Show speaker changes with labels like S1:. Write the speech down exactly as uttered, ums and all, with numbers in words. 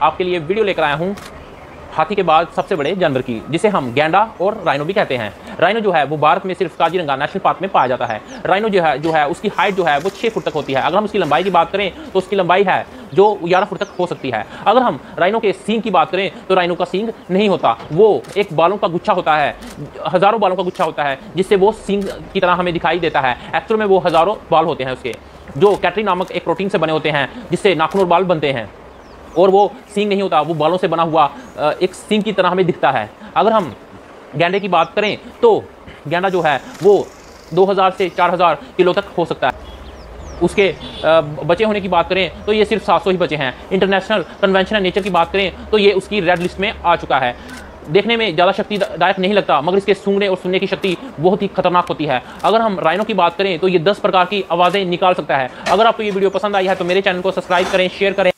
S1: आपके लिए वीडियो लेकर आया हूँ हाथी के बाद सबसे बड़े जानवर की, जिसे हम गैंडा और राइनो भी कहते हैं। राइनो जो है वो भारत में सिर्फ काजीरंगा नेशनल पार्क में पाया जाता है। राइनो जो है जो है उसकी हाइट जो है वो छः फुट तक होती है। अगर हम उसकी लंबाई की बात करें तो उसकी लंबाई है जो ग्यारह फुट तक हो सकती है। अगर हम राइनो के सींग की बात करें तो राइनो का सींग नहीं होता, वो एक बालों का गुच्छा होता है, हज़ारों बालों का गुच्छा होता है, जिससे वो सींग की तरह हमें दिखाई देता है। एक्चुअल में वो हज़ारों बाल होते हैं उसके, जो कैटरी नामक एक प्रोटीन से बने होते हैं, जिससे नाखून और बाल बनते हैं। और वो सींग नहीं होता, वो बालों से बना हुआ एक सींग की तरह हमें दिखता है। अगर हम गैंडे की बात करें तो गैंडा जो है वो दो हज़ार से चार हज़ार किलो तक हो सकता है। उसके बचे होने की बात करें तो ये सिर्फ सात सौ ही बचे हैं। इंटरनेशनल कन्वेंशन ऑन नेचर की बात करें तो ये उसकी रेड लिस्ट में आ चुका है। देखने में ज़्यादा शक्तिदायक नहीं लगता, मगर इसके सूंघने और सुनने की शक्ति बहुत ही खतरनाक होती है। अगर हम राइनो की बात करें तो ये दस प्रकार की आवाज़ें निकाल सकता है। अगर आपको ये वीडियो पसंद आई है तो मेरे चैनल को सब्सक्राइब करें, शेयर करें।